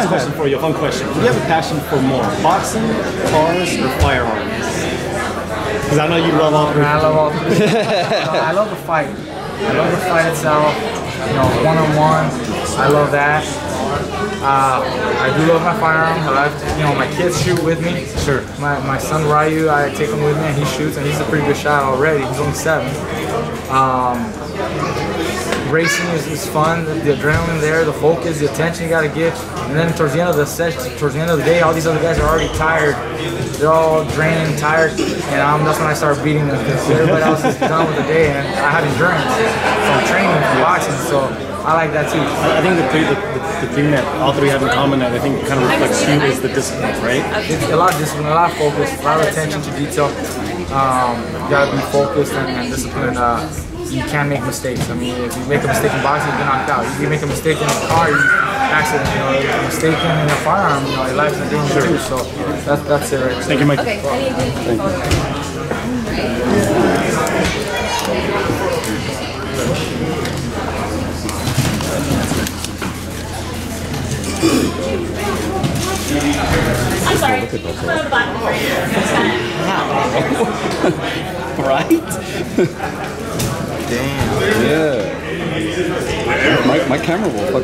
question for you, a fun question. Do you have a passion for more, boxing, cars, or firearms? Because I know you love all three. I love all three. I love the fight. I love the fight itself. You know, one-on-one. I love that. I do love my firearms. I love, you know, my kids shoot with me. Sure. My son Ryu, I take him with me and he shoots, and he's a pretty good shot already. He's only 7. Racing is fun. The adrenaline there, the focus, the attention you got to give. And then towards the end of the session, towards the end of the day, all these other guys are already tired. They're all drained, tired, and that's when I start beating them because everybody else is done with the day, and I have endurance from training from boxing, so I like that too. I think the thing that all three have in common that I think kind of reflects you is the discipline, right? It's a lot of discipline, a lot of focus, a lot of attention to detail. You gotta be focused and disciplined. You can't make mistakes. I mean, if you make a mistake in boxing, you get knocked out. If you make a mistake in a car, you accident. You know, a mistake in a firearm, you know, your life's in danger too. So that's it right there. Thank you, Mikey. Okay, Thank you. I'm sorry. Wow. Right? Damn. Yeah. My camera will fuck.